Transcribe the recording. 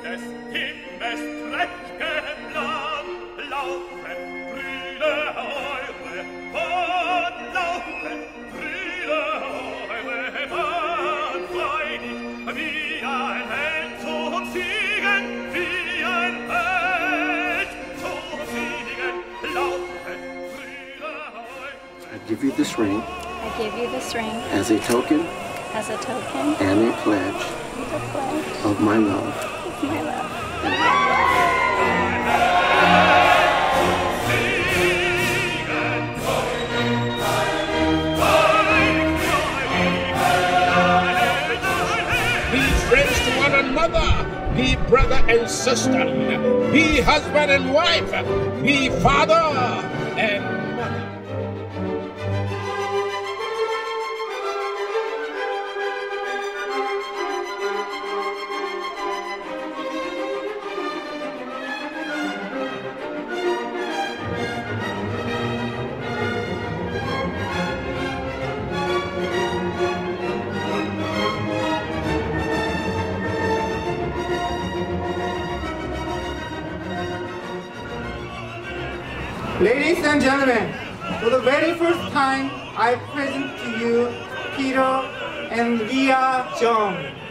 des Himmels prächtigem Land, laufet, Brüder eure, und laufet, Brüder eure, man freudig, wie ein Held zum Siegen, wie ein Held zum Siegen, laufet, Brüder eure. I give you this ring. I give you this ring As a token. As a token. And a pledge. And a pledge. Of my love. Of my love. Be friends to one another. Be brother and sister. Be husband and wife. Be father and mother. Ladies and gentlemen, for the very first time, I present to you Peter and Leah Jung.